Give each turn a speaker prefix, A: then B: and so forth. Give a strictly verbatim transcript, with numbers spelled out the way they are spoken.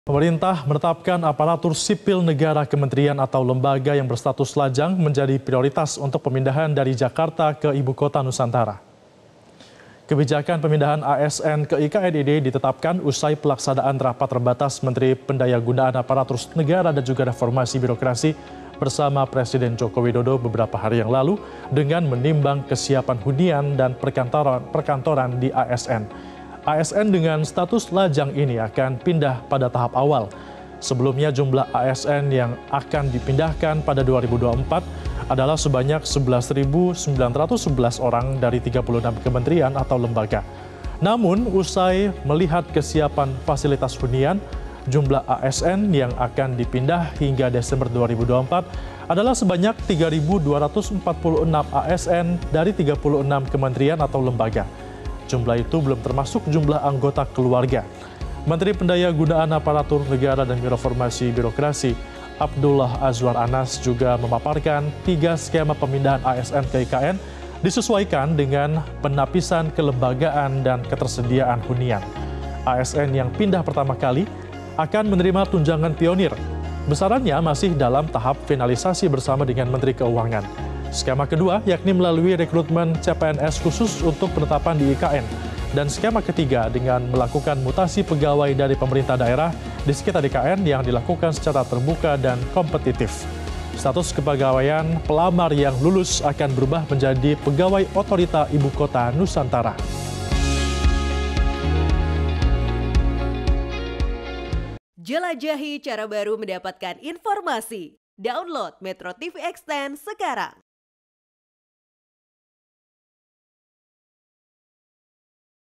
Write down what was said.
A: Pemerintah menetapkan aparatur sipil negara, kementerian atau lembaga yang berstatus lajang menjadi prioritas untuk pemindahan dari Jakarta ke Ibu Kota Nusantara. Kebijakan pemindahan A S N ke I K N ini ditetapkan usai pelaksanaan rapat terbatas Menteri Pendayagunaan Aparatur Negara dan juga Reformasi Birokrasi bersama Presiden Joko Widodo beberapa hari yang lalu dengan menimbang kesiapan hunian dan perkantoran, perkantoran di A S N. A S N dengan status lajang ini akan pindah pada tahap awal. Sebelumnya jumlah A S N yang akan dipindahkan pada dua ribu dua puluh empat adalah sebanyak sebelas ribu sembilan ratus sebelas orang dari tiga puluh enam kementerian atau lembaga. Namun, usai melihat kesiapan fasilitas hunian, jumlah A S N yang akan dipindah hingga Desember dua ribu dua puluh empat adalah sebanyak tiga ribu dua ratus empat puluh enam A S N dari tiga puluh enam kementerian atau lembaga. Jumlah itu belum termasuk jumlah anggota keluarga. Menteri Pendayagunaan Aparatur Negara dan Reformasi Birokrasi Abdullah Azwar Anas juga memaparkan tiga skema pemindahan A S N ke I K N disesuaikan dengan penapisan kelembagaan dan ketersediaan hunian. A S N yang pindah pertama kali akan menerima tunjangan pionir. Besarannya masih dalam tahap finalisasi bersama dengan Menteri Keuangan. Skema kedua yakni melalui rekrutmen C P N S khusus untuk penetapan di I K N. Dan skema ketiga dengan melakukan mutasi pegawai dari pemerintah daerah di sekitar I K N yang dilakukan secara terbuka dan kompetitif. Status kepegawaian pelamar yang lulus akan berubah menjadi pegawai otorita Ibu Kota Nusantara.
B: Jelajahi cara baru mendapatkan informasi. Download Metro T V Extend sekarang.